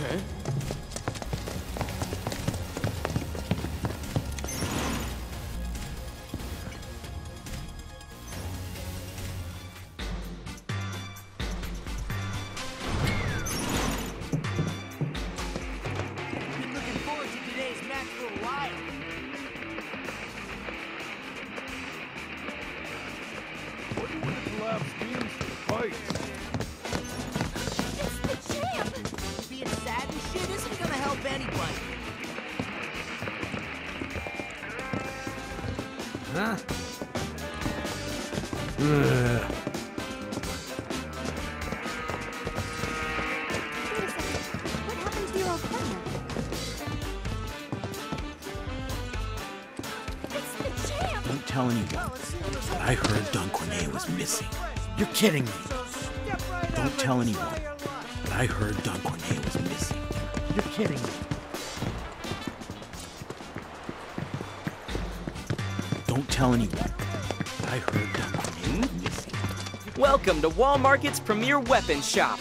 Okay. Been looking forward to today's match for a while. Wonder what the collapse means for the fight. It's the champ! Being sad and shit isn't gonna help anybody. Huh? Wait a second. What happened to your old partner? It's the champ! Don't tell anyone, but I heard Don Corneo was missing. You're kidding me. Don't tell anyone, but I heard Don Corneo was missing. You're kidding me. Don't tell anyone, but I heard Don Corneo was missing. Welcome to Wall Market's premier weapons shop.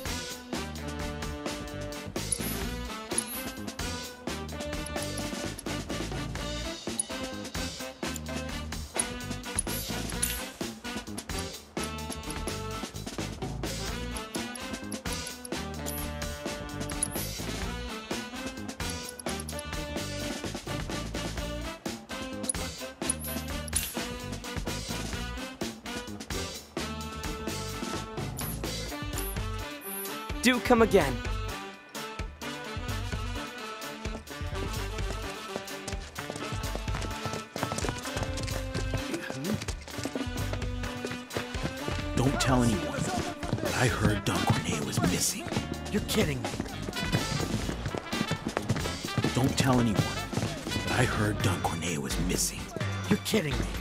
Do come again. Don't tell anyone, but I heard Don Corneo was missing. You're kidding me. Don't tell anyone, but I heard Don Corneo was missing. You're kidding me.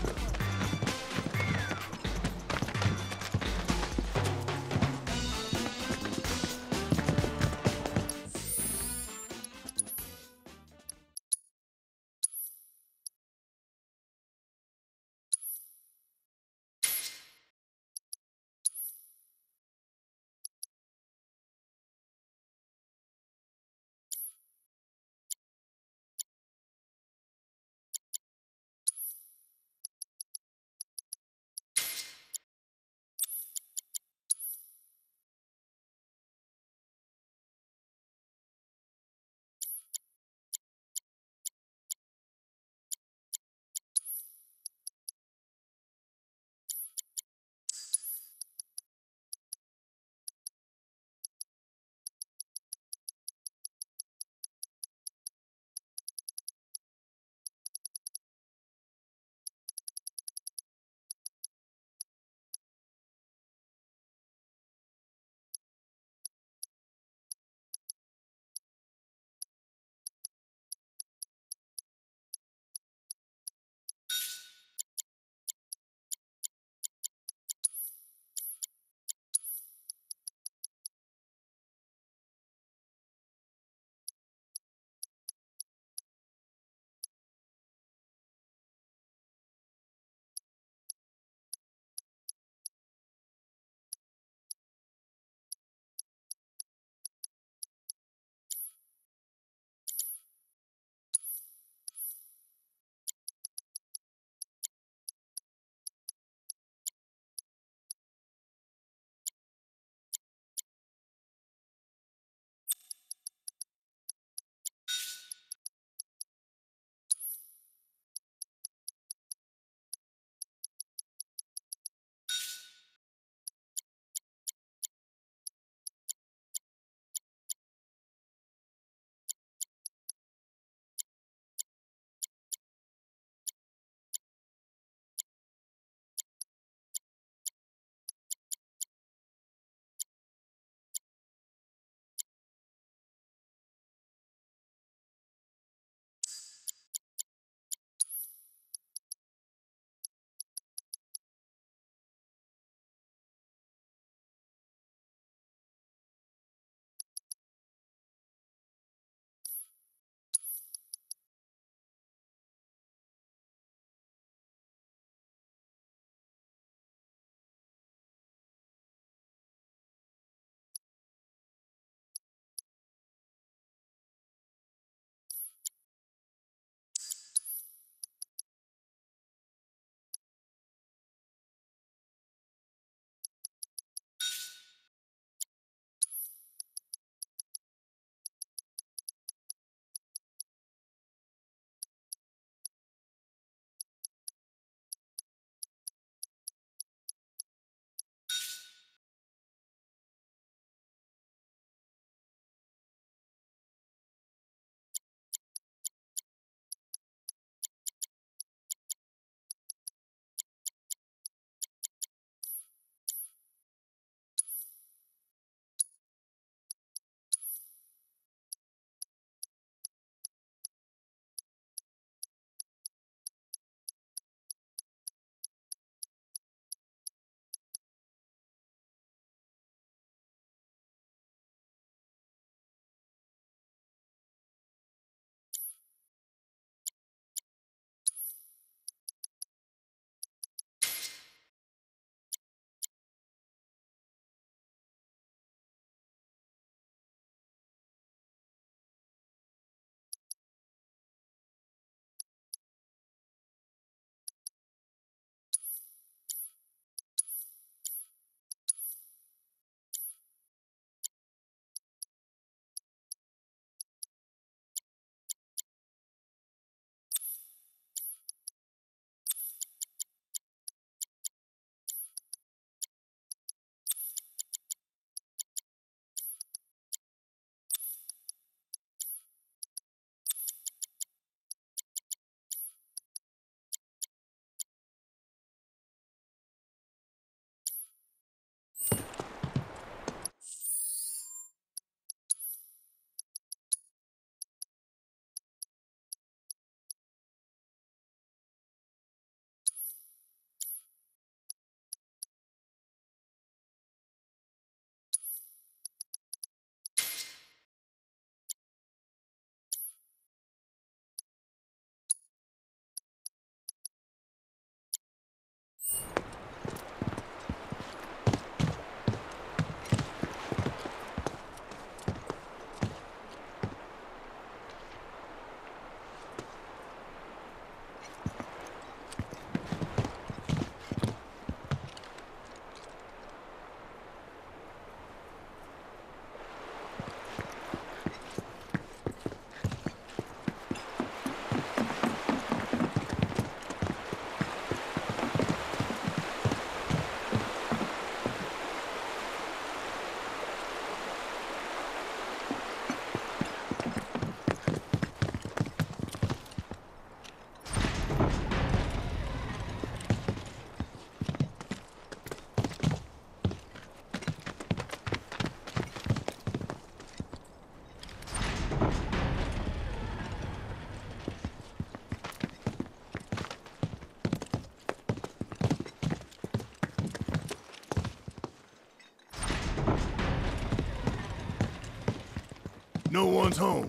No one's home.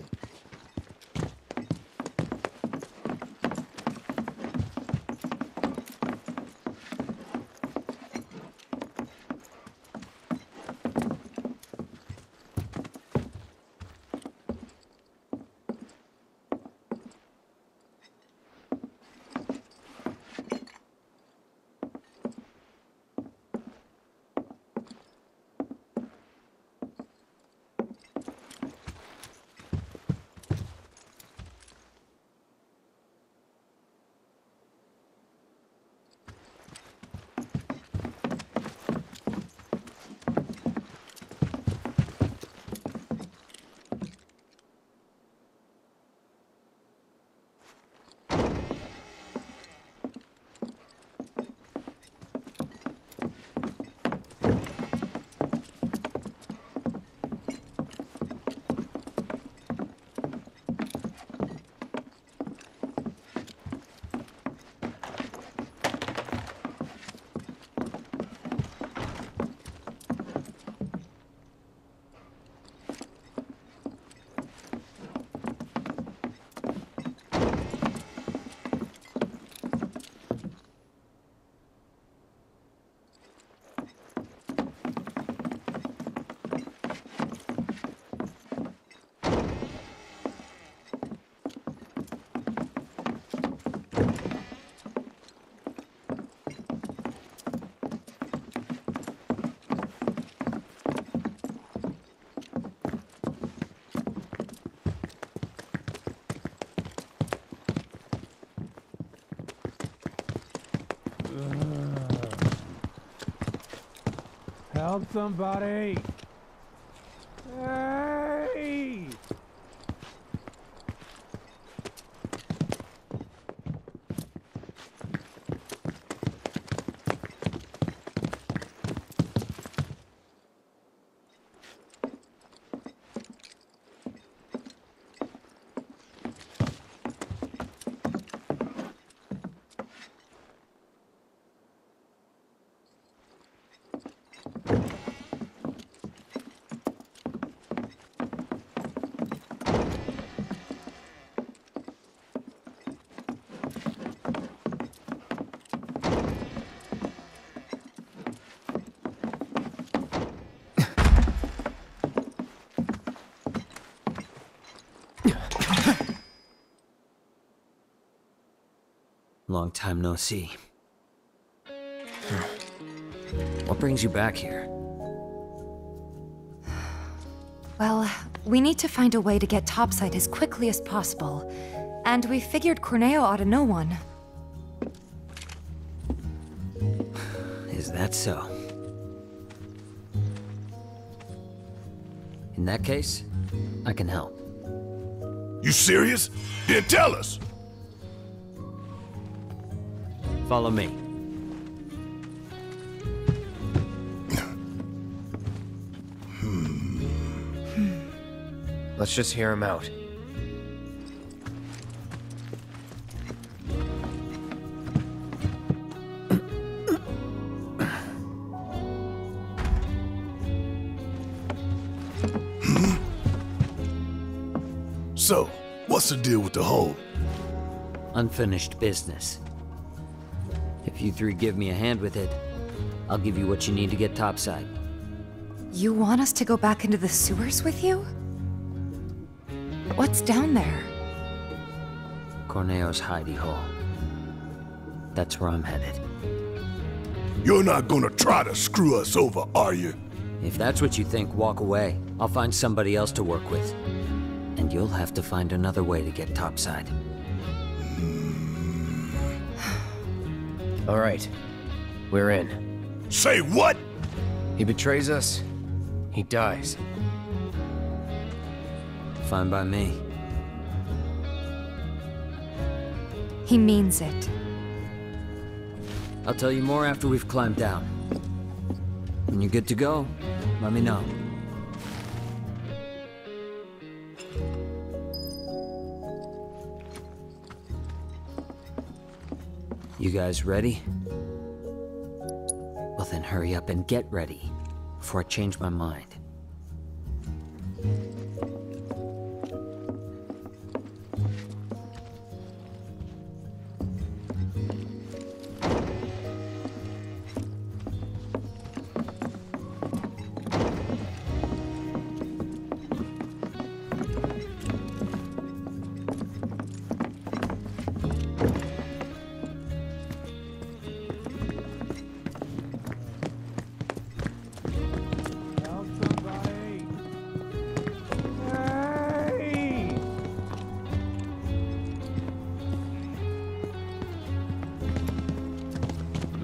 Help somebody! Hey! Long time no see. What brings you back here? Well, we need to find a way to get topside as quickly as possible. And we figured Corneo ought to know one. Is that so? In that case, I can help. You serious? Then tell us! Follow me. Let's just hear him out. So, what's the deal with the hole? Unfinished business. If you three give me a hand with it, I'll give you what you need to get topside. You want us to go back into the sewers with you? What's down there? Corneo's hidey hole. That's where I'm headed. You're not gonna try to screw us over, are you? If that's what you think, walk away. I'll find somebody else to work with. And you'll have to find another way to get topside. All right, we're in. Say what? He betrays us, he dies. Fine by me. He means it. I'll tell you more after we've climbed down. When you're good to go, let me know. You guys ready? Well then hurry up and get ready before I change my mind.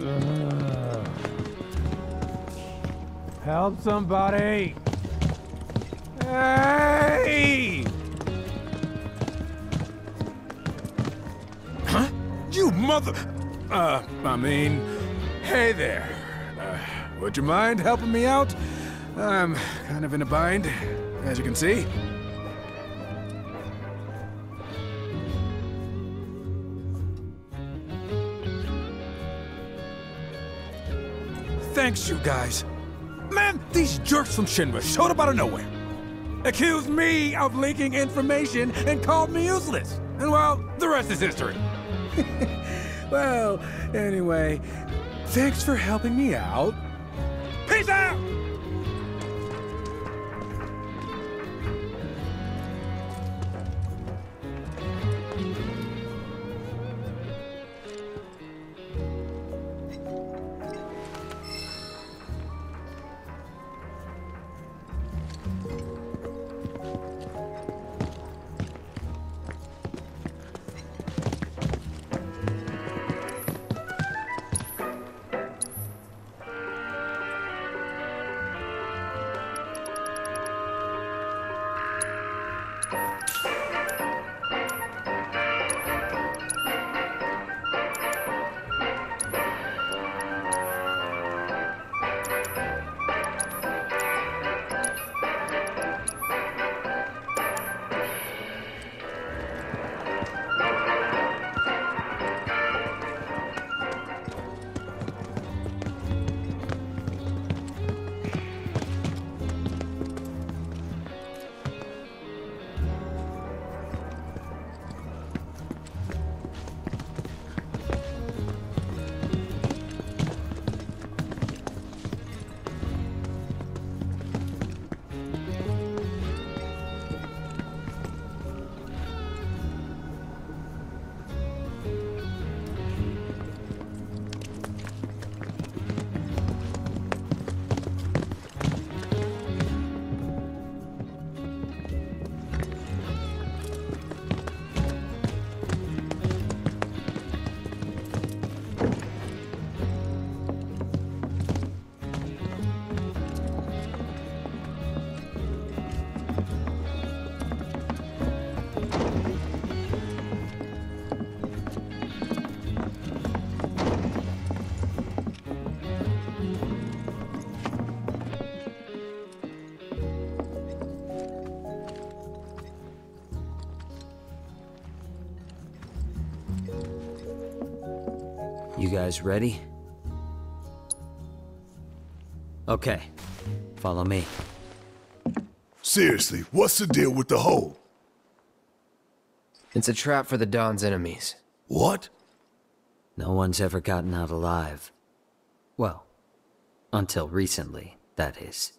Help somebody! Hey! Huh? You mother... hey there. Would you mind helping me out? I'm kind of in a bind, as you can see. Thanks, you guys. Man, these jerks from Shinra showed up out of nowhere. Accused me of leaking information and called me useless. And well, the rest is history. Well, anyway, thanks for helping me out. Peace out! You guys ready? Okay, follow me. Seriously, what's the deal with the hole? It's a trap for the Don's enemies. What? No one's ever gotten out alive. Well, until recently, that is.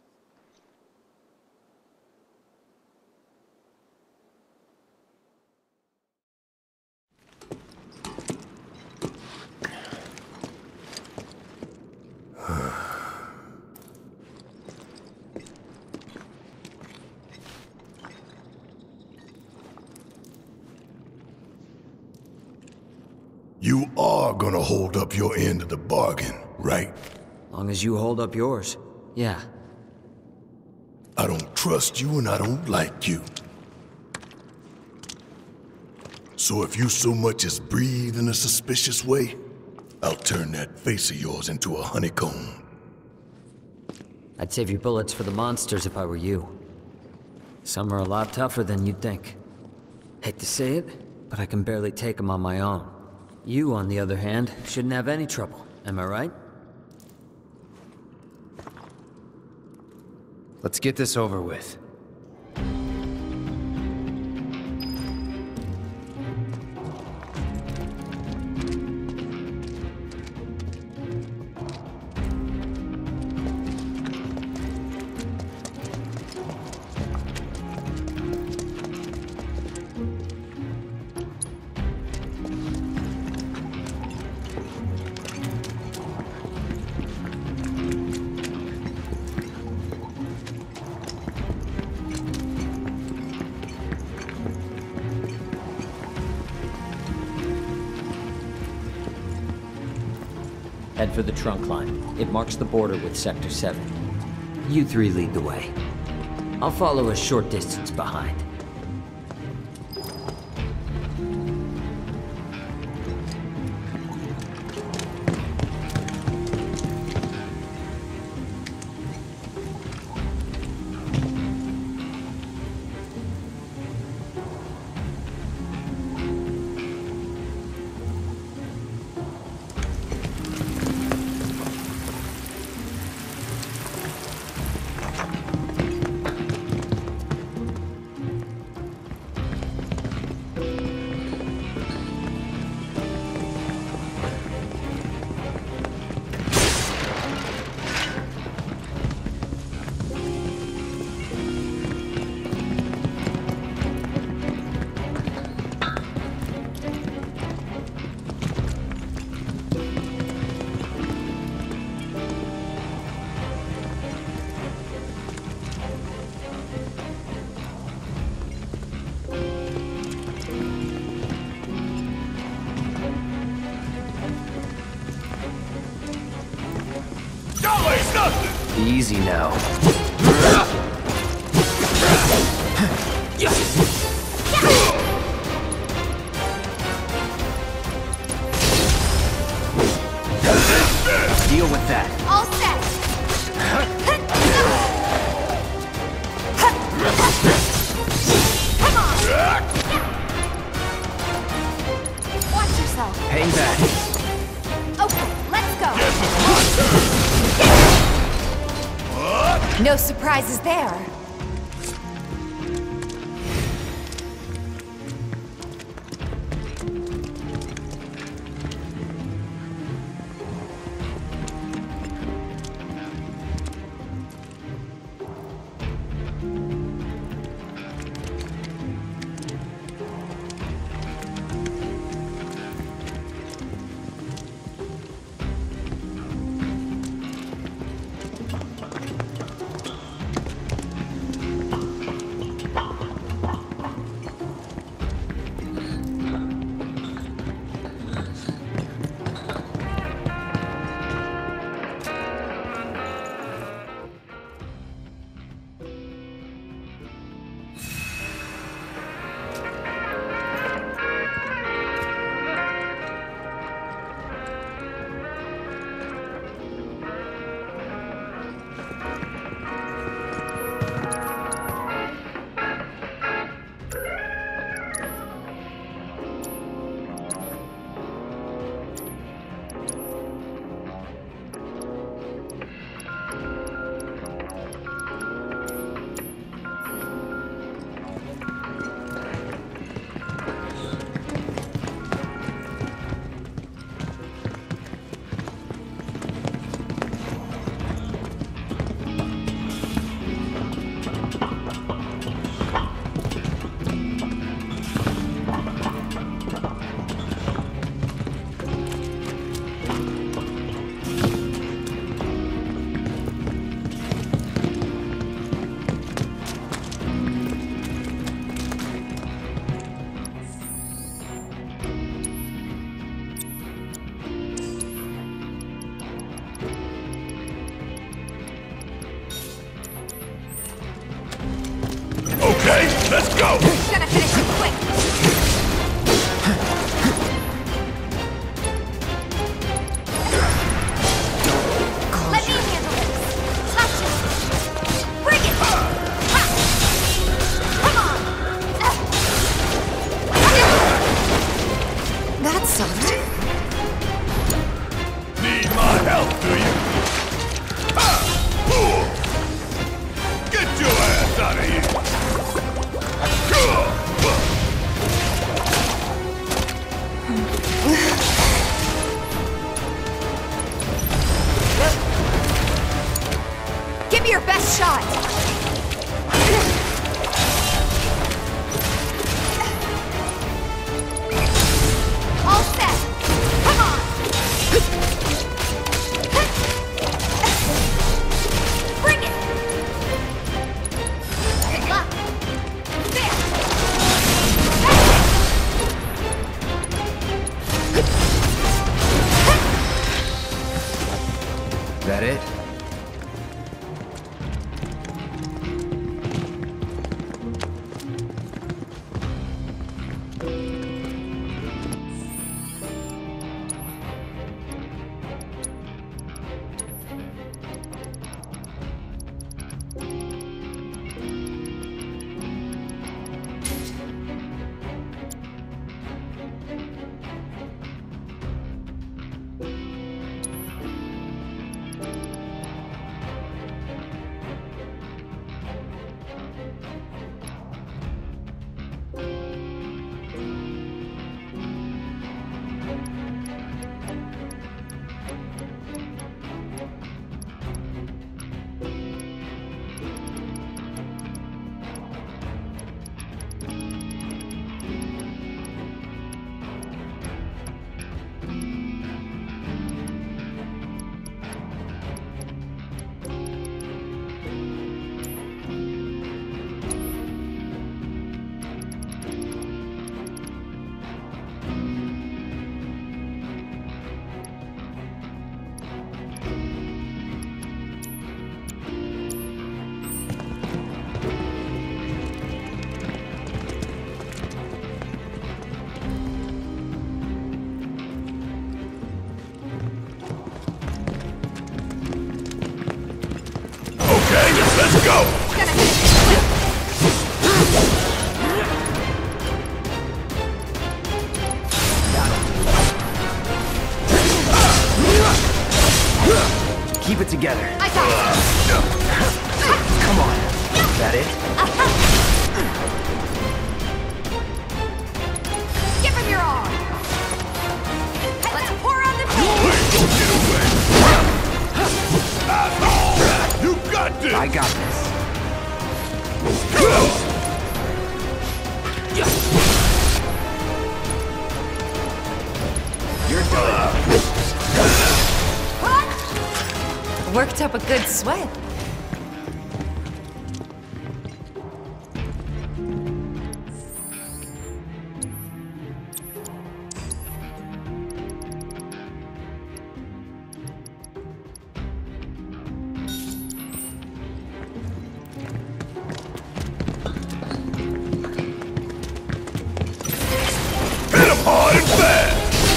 You are gonna hold up your end of the bargain, right? Long as you hold up yours, yeah. I don't trust you and I don't like you. So if you so much as breathe in a suspicious way, I'll turn that face of yours into a honeycomb. I'd save your bullets for the monsters if I were you. Some are a lot tougher than you'd think. Hate to say it, but I can barely take them on my own. You, on the other hand, shouldn't have any trouble, am I right? Let's get this over with. Head for the trunk line. It marks the border with Sector 7. You three lead the way. I'll follow a short distance behind. Easy now. Deal with that. All set. Come on. Watch yourself. Hang back. Okay, let's go. No surprises there. Okay, let's go! Gonna finish it quick. Let me handle this. Touch it. Bring it. Ha. Come on. That sucked. Need my help, do you? Get your ass out of here! Give me your best shot. All set. Come on. Bring it. Good luck. There. that it? Let's go! Keep it together. I got it. Come on. Is that it? Give him your all. Let's pour on the Please don't get away! Asshole! You got this! I got this. You're done. Worked up a good sweat. Hit him hard and fast!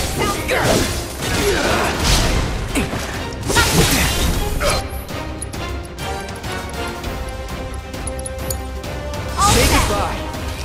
Say goodbye.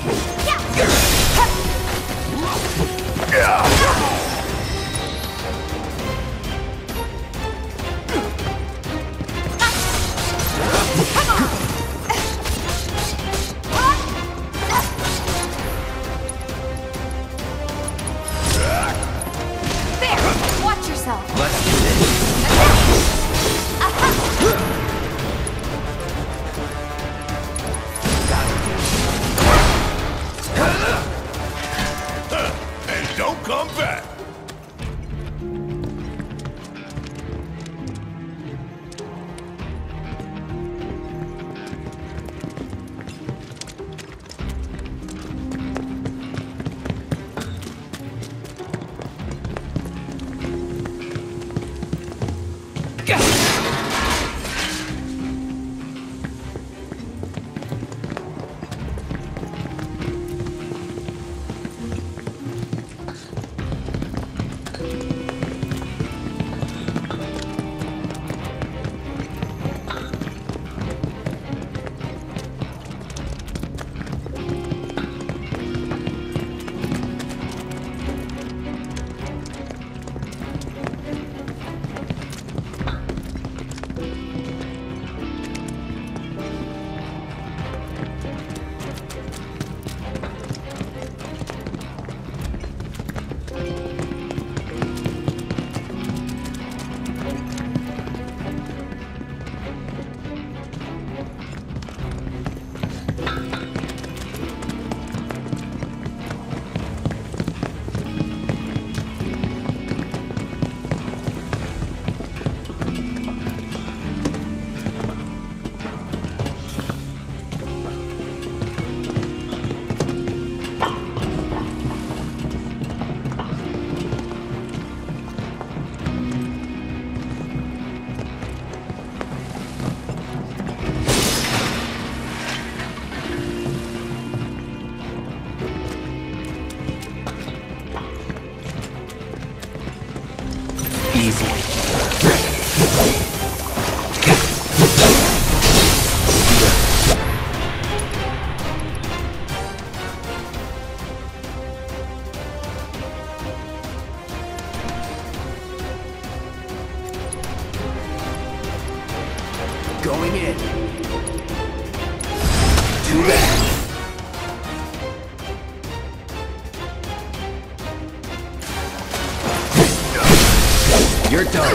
There! Watch yourself! Let's do this. And don't come back! easy. Going in. Too bad. You're done.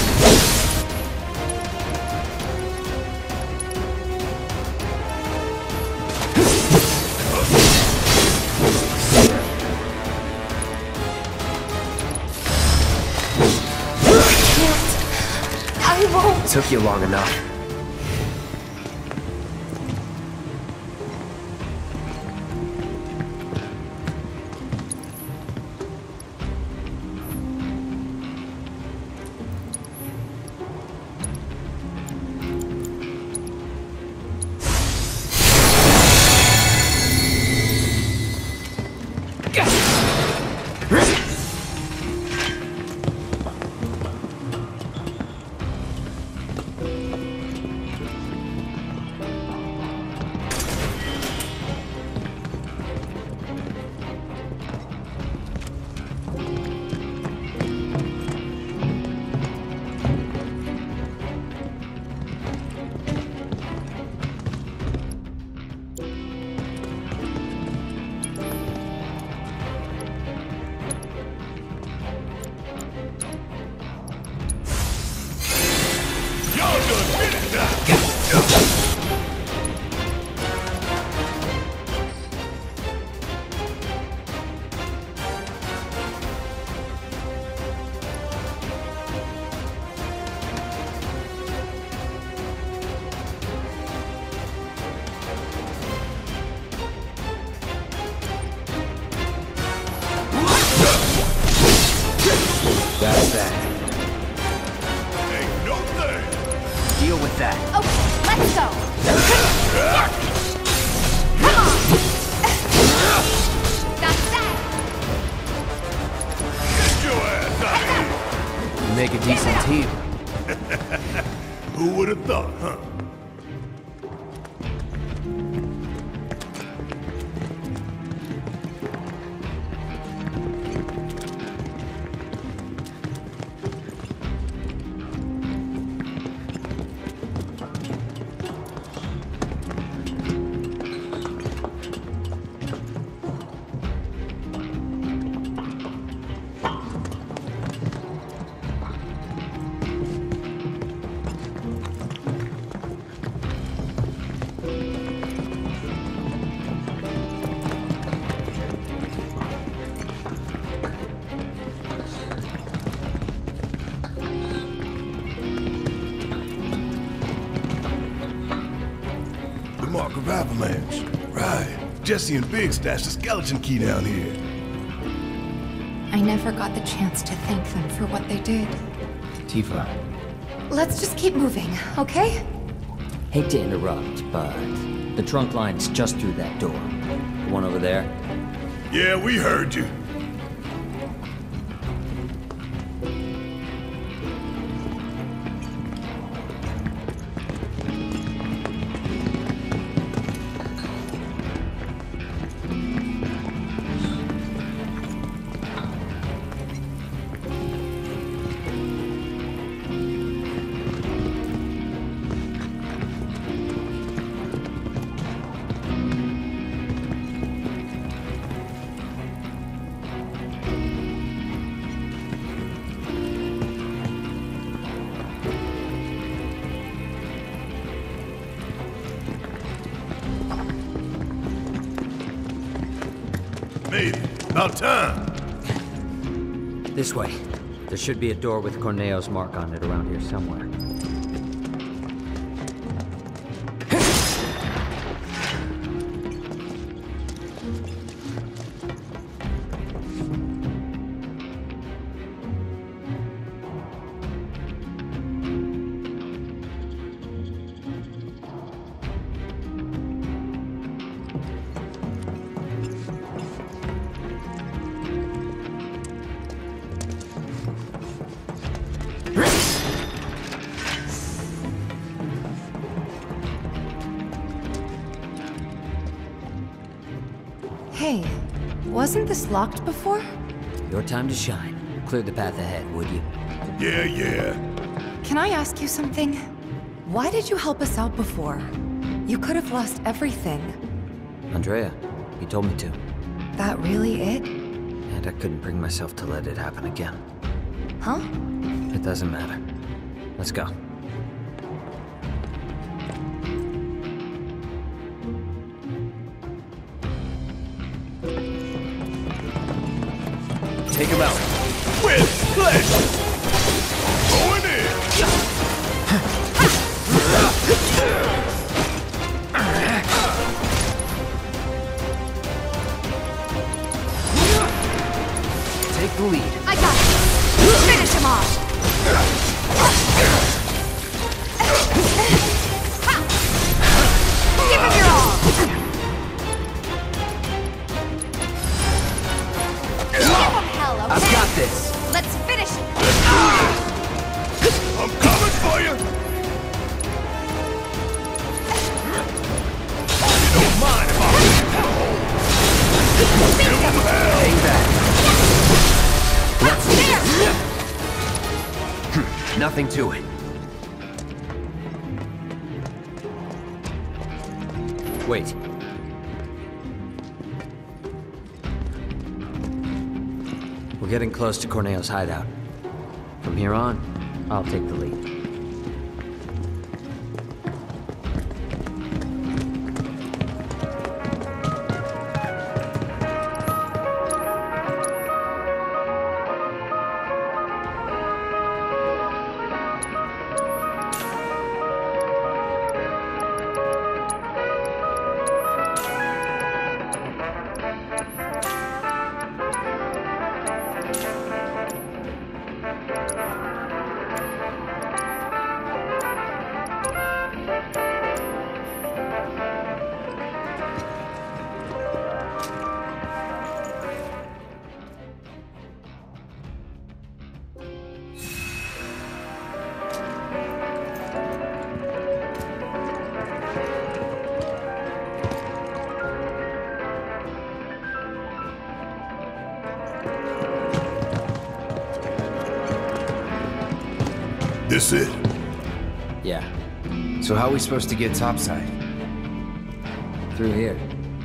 I won't. Took you long enough. That's that. Ain't no thing. Deal with that. Okay, let's go. Come on. That's that. Get your ass out of here. You make a decent team. Who would have thought, huh? The mark of avalanche. Right. Jesse and Big stashed the skeleton key down here. I never got the chance to thank them for what they did. Tifa. Let's just keep moving, okay? Hate to interrupt, but the trunk line's just through that door. The one over there? Yeah, we heard you. Made it. About time. This way. There should be a door with Corneo's mark on it around here somewhere. Wasn't this locked before? Your time to shine. Clear the path ahead, would you? Yeah. Can I ask you something? Why did you help us out before? You could have lost everything. Andrea, you told me to. That really it? And I couldn't bring myself to let it happen again. Huh? It doesn't matter. Let's go. Take him out. With pleasure. Going in. Take the lead. I got it. Finish him off. Give him your all. Give him hell, okay? I've got this. Let's finish it. I'm coming for you. You don't mind if I give him hell. Hang back. There. Nothing to it. Wait. We're getting close to Corneo's hideout. From here on, I'll take the lead. This it? Yeah, So how are we supposed to get topside? through here.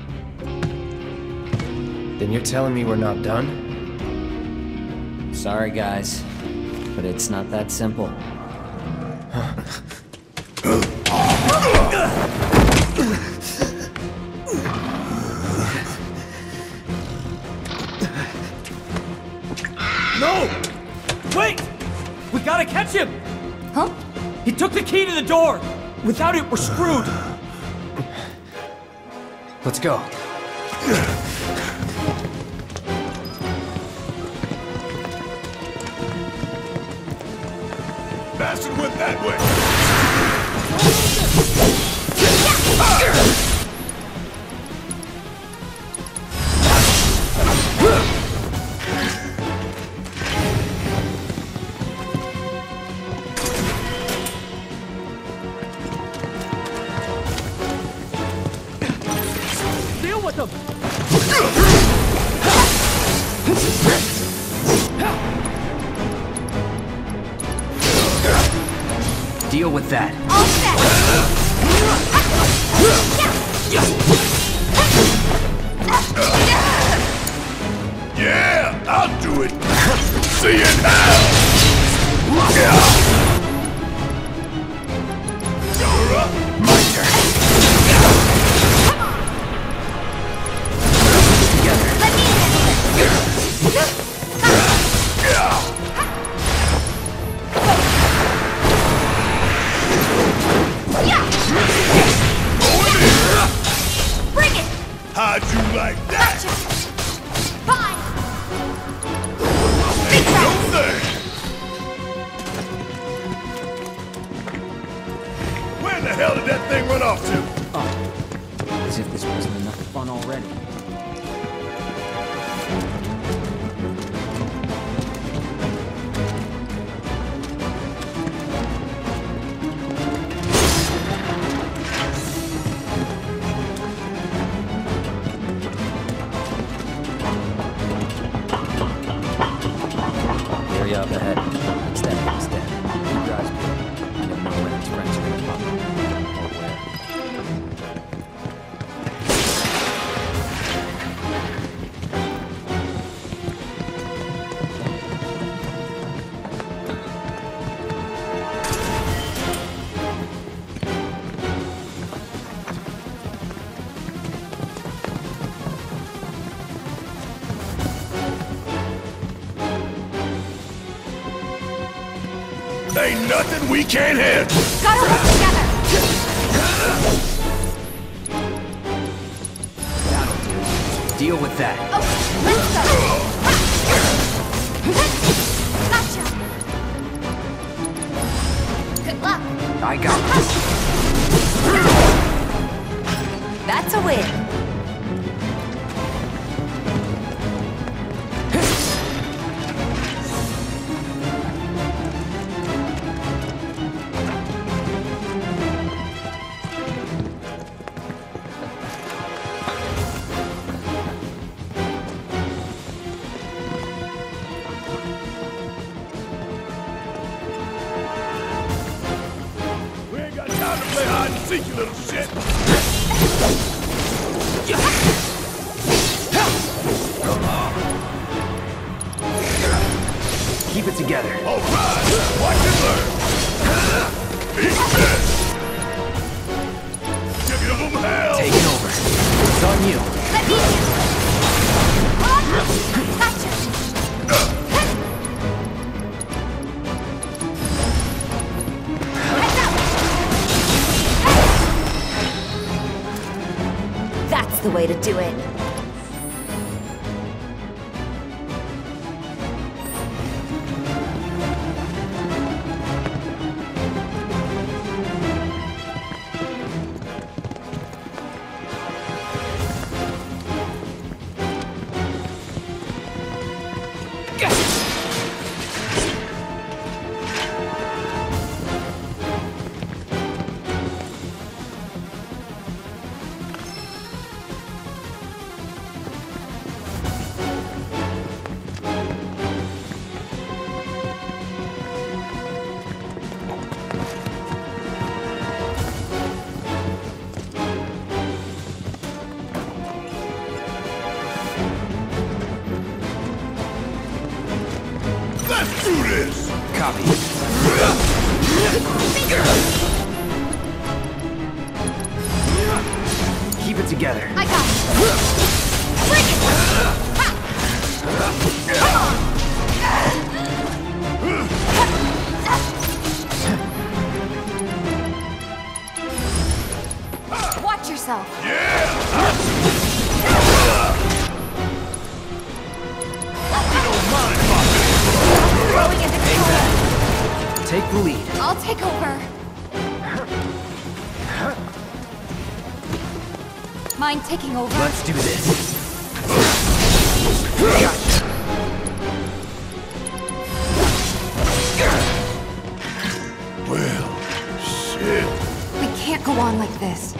Then you're telling me we're not done? Sorry, guys, but it's not that simple. No! Wait! We gotta catch him! Huh? He took the key to the door! Without it, we're screwed! Let's go. Bastard went that way. Deal with him! Deal with that. All set. Yeah, I'll do it. See you now. You're up. My turn. Let me handle it. Bring it. How'd you like that? Gotcha. Fine. Big No time. thing. Where the hell did that thing run off to? As if this wasn't enough fun already. Ain't nothing we can't handle. Gotta work together. That'll do. Deal with that. Okay, let's go. Gotcha. Good luck. I got this. That's a win. We ain't got time to play hide and seek, you little shit. Keep it together. All right, watch and learn. Eat this. Give them hell. Take it over. It's on you. Let me handle it. Gotcha. Heads up. That's the way to do it. Let's do this. Copy. Keep it together. I got it. Bring it. Ha. Come on. Watch yourself. Throwing into control. Take the lead. I'll take over. Mind taking over? Let's do this. Well, shit. We can't go on like this.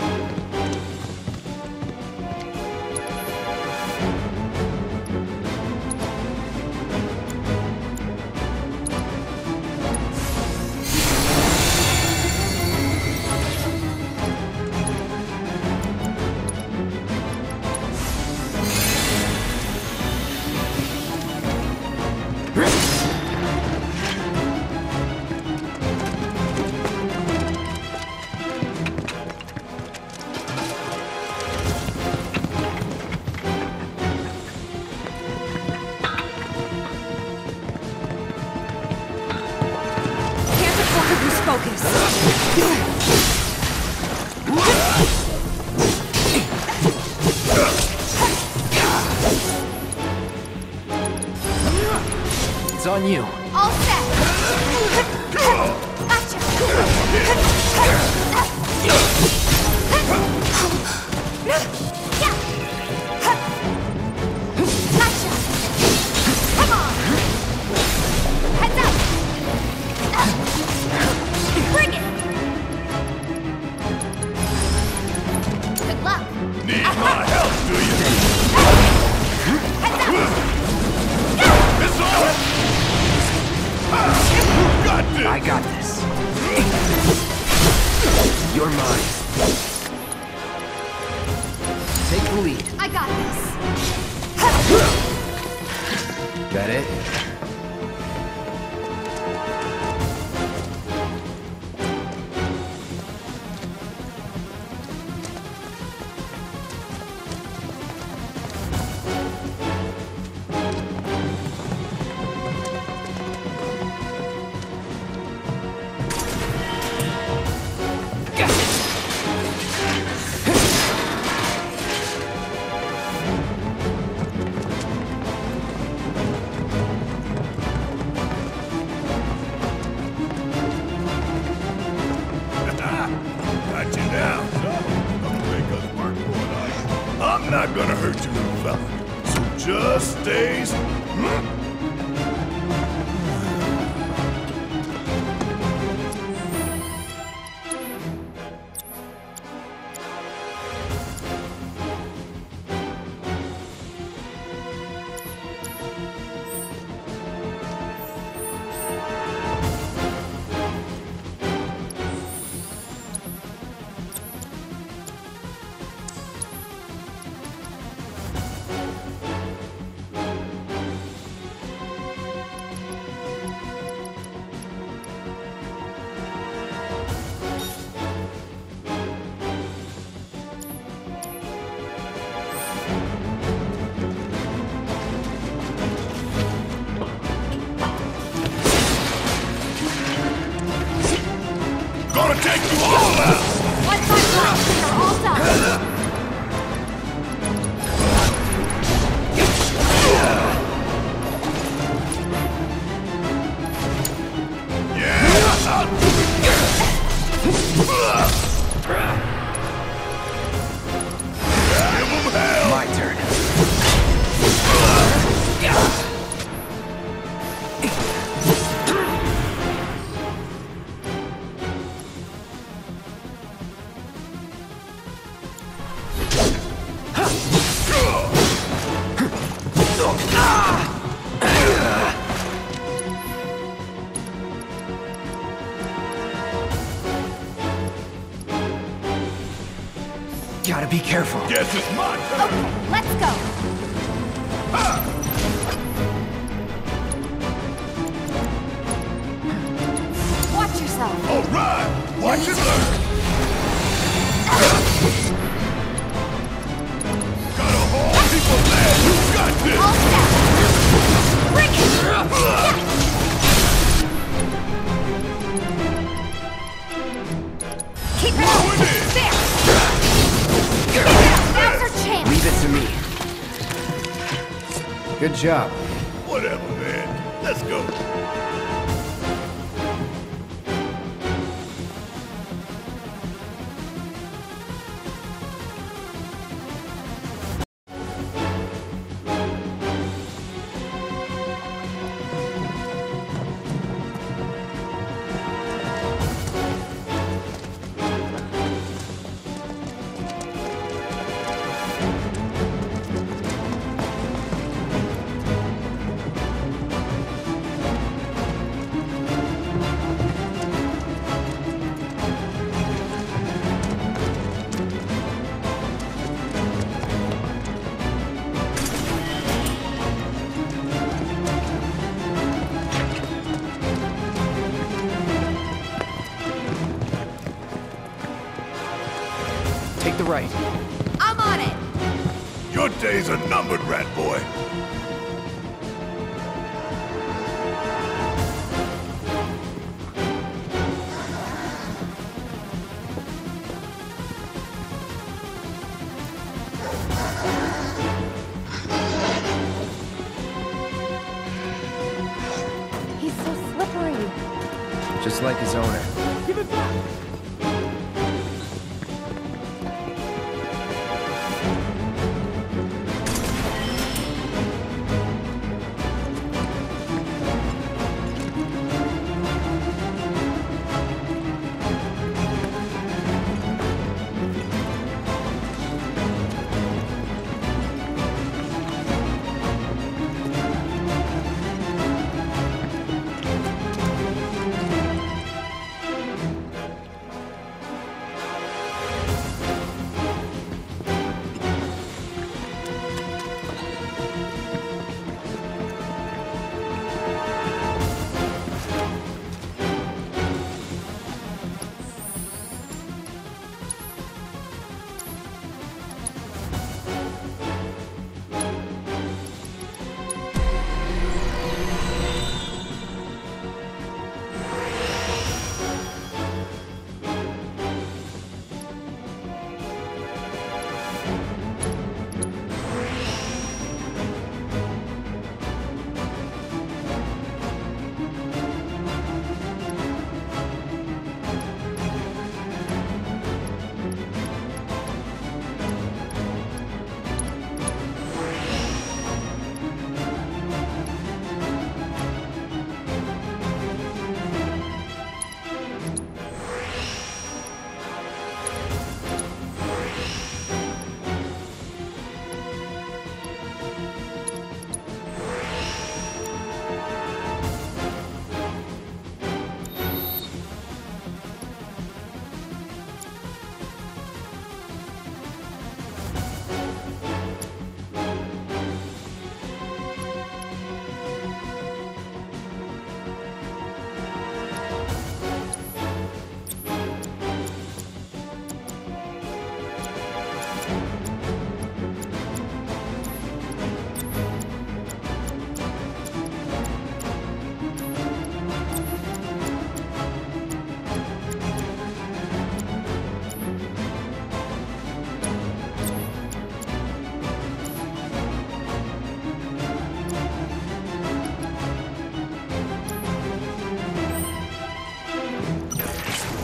Focus. It's on you. All set. Gotcha. Gotcha. Come on. Heads up. Bring it. Good luck. Need my help, do you? Heads up. It's on! Got this! I got this. You're mine. Take the lead. I got this. That it? not gonna hurt you, little fella. So just stay... Gonna take you all out! One time left, you're all done. Yeah! I'll do it! Give 'em hell! My turn. Gotta be careful. Guess it's my turn! Okay, let's go. Watch yourself. All right! Watch and learn! Got a whole heap of land! You got this! All set. Bring it. Yeah. Keep it up. Going in. There. Now's our chance. Leave it to me. Good job. Whatever, man. Let's go. Take the right. I'm on it. Your days are numbered, rat boy. He's so slippery. Just like his owner. Give it back!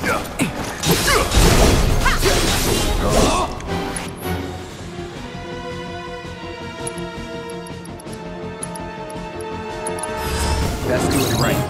Best do it right.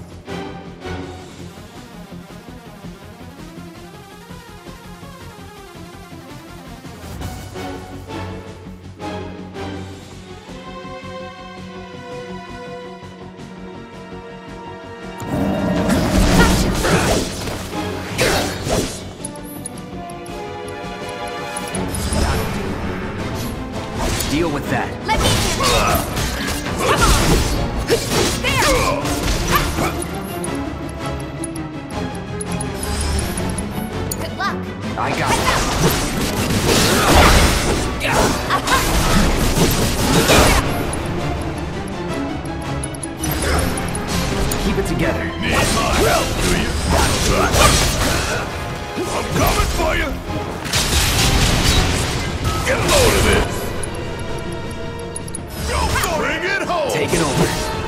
Deal with that. Let me handle it. Come on. There. Good luck. I got it. Keep it together. Need my help, do you? I'm coming for you! Get a load of this! Go, bring it home! Take it over.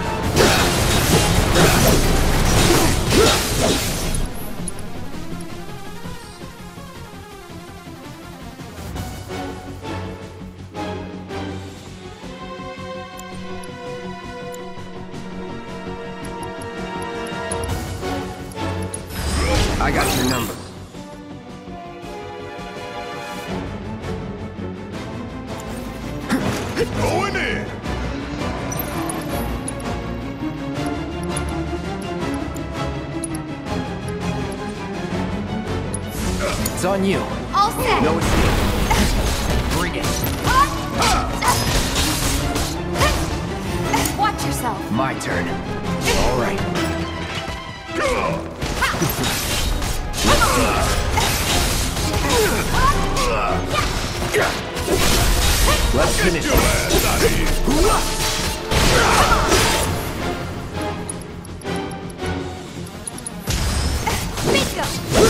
I got your number. Going in! It's on you. All set. No escape. Bring it. Watch yourself. My turn. All right. Let's finish Your ass out of Bingo.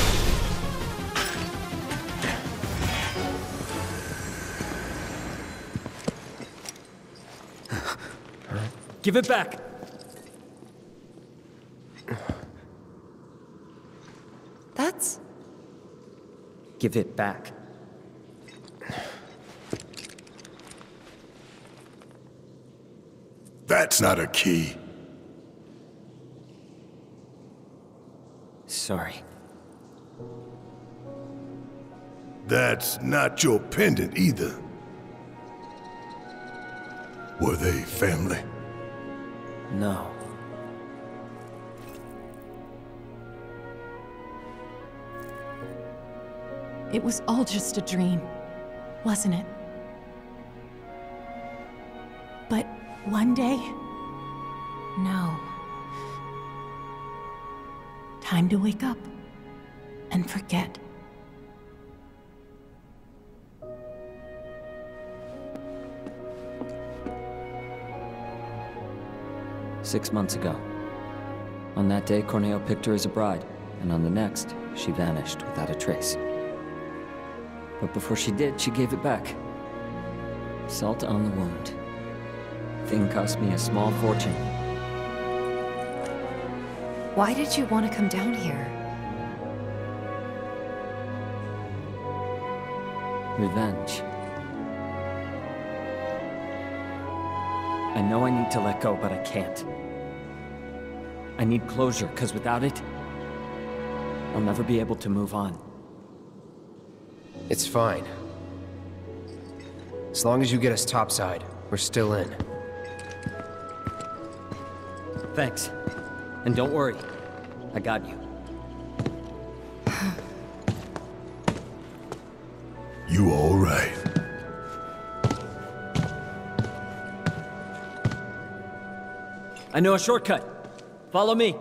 Give it back. That's... Give it back. That's not a key. Sorry. That's not your pendant either. Were they family? No. It was all just a dream, wasn't it? But one day, no. Time to wake up and forget. "6 months ago. On that day, Corneo picked her as a bride, and on the next, she vanished without a trace. But before she did, she gave it back. Salt on the wound. Thing cost me a small fortune. Why did you want to come down here? Revenge. I know I need to let go, but I can't. I need closure, because without it, I'll never be able to move on. It's fine. As long as you get us topside, we're still in. Thanks. And don't worry. I got you. You all right? I know a shortcut. Follow me.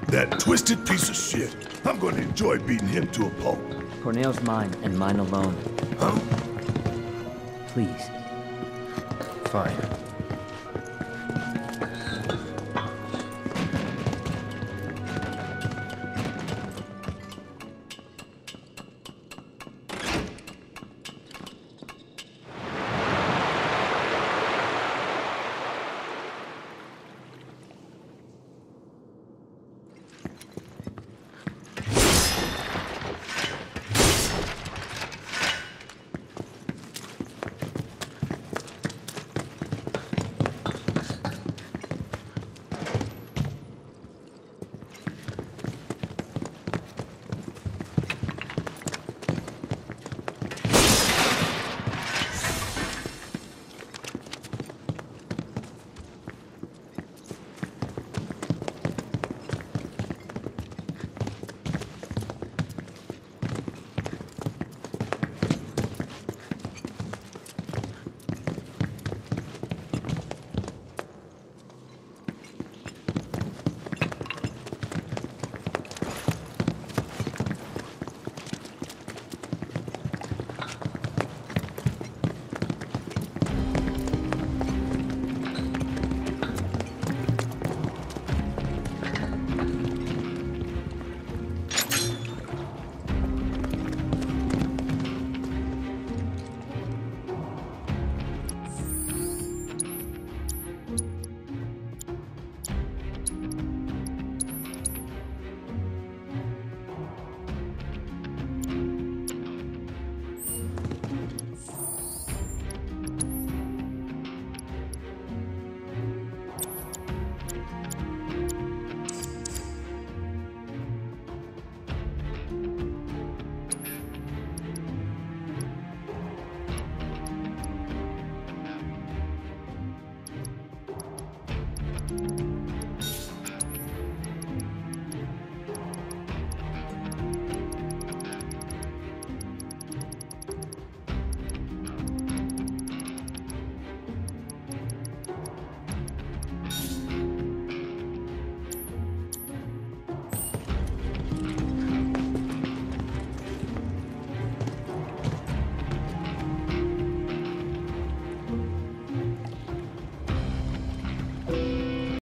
That twisted piece of shit. I'm gonna enjoy beating him to a pulp. Corneo's mine, and mine alone. Huh? Please. Fine.